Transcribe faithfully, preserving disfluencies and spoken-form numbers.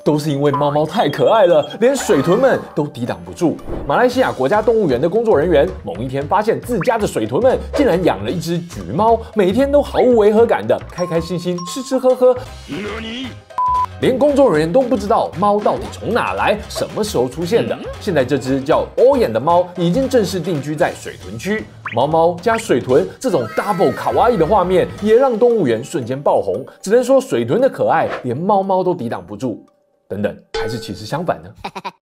都是因为猫猫太可爱了，连水豚们都抵挡不住。马来西亚国家动物园的工作人员某一天发现自家的水豚们竟然养了一只橘猫，每天都毫无违和感的开开心心吃吃喝喝。连工作人员都不知道猫到底从哪来，什么时候出现的。现在这只叫欧眼的猫已经正式定居在水豚区。猫猫加水豚这种 double 卡哇伊的画面，也让动物园瞬间爆红。只能说水豚的可爱，连猫猫都抵挡不住。等等，还是其实相反呢？